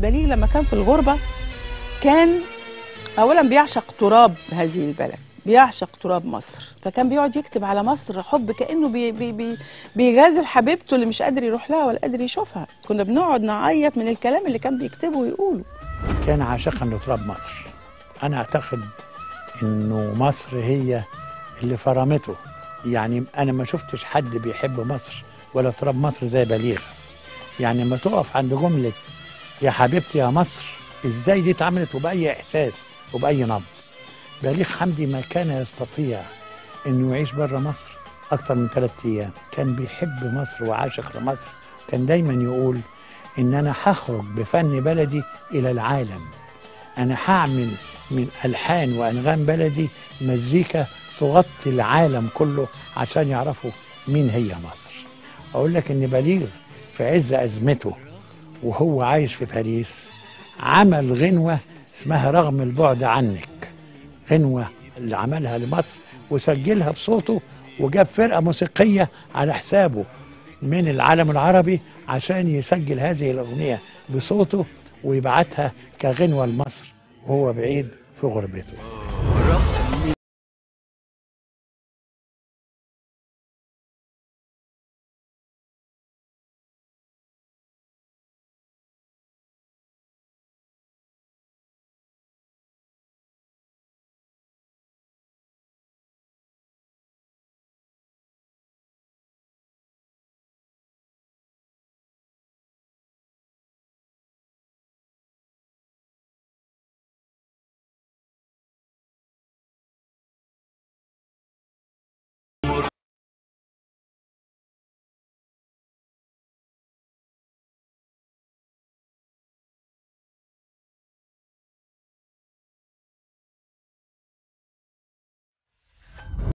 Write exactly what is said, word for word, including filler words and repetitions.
بليغ لما كان في الغربة كان أولا بيعشق تراب هذه البلد، بيعشق تراب مصر، فكان بيقعد يكتب على مصر حب كأنه بي بي بي بيغازل حبيبته اللي مش قادر يروح لها ولا قادر يشوفها. كنا بنقعد نعيط من الكلام اللي كان بيكتبه ويقوله. كان عاشقا لتراب مصر. أنا أعتقد إنه مصر هي اللي فرمته. يعني أنا ما شفتش حد بيحب مصر ولا تراب مصر زي بليغ. يعني ما تقف عند جملة يا حبيبتي يا مصر، إزاي دي اتعملت وبأي إحساس وبأي نبض. بليغ حمدي ما كان يستطيع إنه يعيش بره مصر أكتر من ثلاثة أيام. كان بيحب مصر وعاشق لمصر. كان دايما يقول إن أنا هخرج بفن بلدي إلى العالم. أنا هعمل من ألحان وأنغام بلدي مزيكا تغطي العالم كله عشان يعرفوا مين هي مصر. أقول لك إن بليغ في عز أزمته وهو عايش في باريس عمل غنوة اسمها رغم البعد عنك، غنوة اللي عملها لمصر وسجلها بصوته، وجاب فرقة موسيقية على حسابه من العالم العربي عشان يسجل هذه الأغنية بصوته ويبعتها كغنوة لمصر وهو بعيد في غربته.